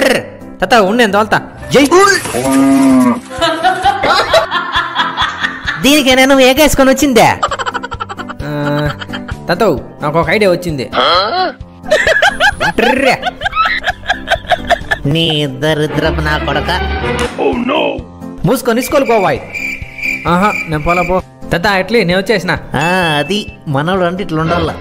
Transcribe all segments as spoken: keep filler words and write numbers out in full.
తాత ఉండే తోల్తా జై దీనికైనా నువ్వు ఏకేసుకొని వచ్చిందే తాత నాకు ఒక ఐడియా వచ్చింది. నీ దరిద్రపు నా కొడక మూసుకొని ఇసుకోలు పోవాయి. ఆహా నేను పోలా పో తాత ఎట్లీ నేను వచ్చేసిన. అది మనోడు అంటే ఇట్లా ఉండాల.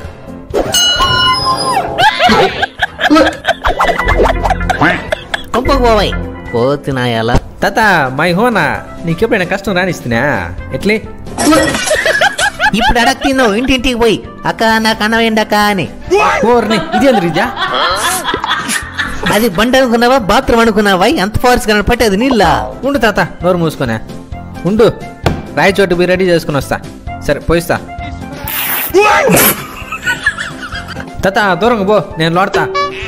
కొంపకు పోవాయి పోతున్నా ఎలా తాత మై హోనా నీకెప్పుడైనా కష్టం రానిస్తున్నా ఎట్లీ ఇప్పుడు అడగ తిన్నావు ఇంటింటికి పోయి అక్క నాకు అన్నవేండి అక్క అని. ఓర్ని ఇది ఎందుకు రీజా అది బండి అనుకున్నావా బాత్రూమ్ అనుకున్నావా అంత ఫోర్స్ గా పట్టేది నీళ్ళ. ఉండు తాత నోరు మూసుకునే ఉండు రాయి చోటు పోయి రెడీ చేసుకుని వస్తా. సరే పోయిస్తా తాత దూరంగా పో నేను లోడతా.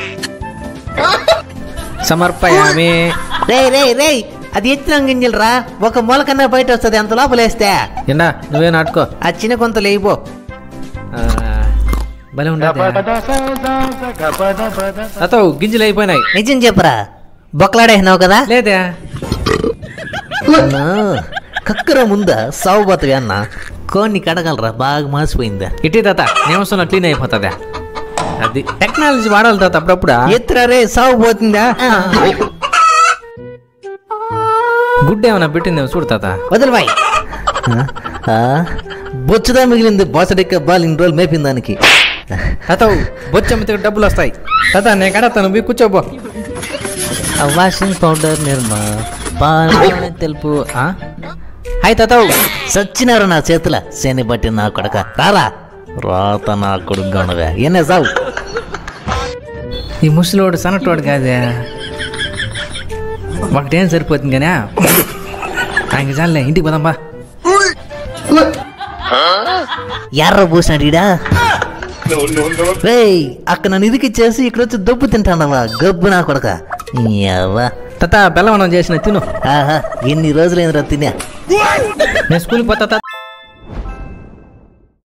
సమర్పయామి. రే రే రే అది ఎత్తిన గింజలు రా ఒక మొలకన్నా బయట వస్తుంది అంత లోపలేస్తే. ఎండా నువ్వే నాటుకో ఆ చిన్న కొంత లేయిపో. భలే ఉండదు తాత గింజలు అయిపోయినాయి. నిజం చెప్పరా బొక్కలాడేసినావు కదా. లేదే కక్కర ముందా సాగు బతగా అన్న కోన్ని కడగలరా బాగా మాసిపోయిందా. ఇటీ తాత నిమిషంలో క్లీన్ అయిపోతుందా. అది టెక్నాలజీ వాడాలి తాత అప్పుడప్పుడు. ఎత్తురా రే సాగు పోతుందా. గుడ్డ ఏమన్నా పెట్టిందేమో చూడు తాత. వదిలివాయి బొచ్చుదా మిగిలింది బాసడెక్క బాల్ ఇన్ని రోజులు మేపిన దానికి. తాత బొచ్చమ్మితే డబ్బులు వస్తాయి. తాత నేను కడతాను మీరు కూర్చోబో. వాషింగ్ పౌడర్ నిర్మా పాలు తెలుపు. హాయ్ తాత సచ్చినారు నా చేతుల శని బట్టి నా కొడక రారా రాత నా కొడుకు ఉండగా ఎన్నే సావు. ఈ ముసలోడు సనటోడు కాదే ఒకటేం సరిపోతుంది కానీ ఆయన చాలే ఇంటికి పోదాంబా. ఎర్ర పూసినాడా రే అక్కడ నన్ను ఇదికిచ్చేసి ఇక్కడ వచ్చి దబ్బు తింటానవా గబ్బు నా కొడక. తాత బెల్లవనం చేసిన తిను. ఆహా ఎన్ని రోజులైందిరా తినే. నేను స్కూల్కి పోతా.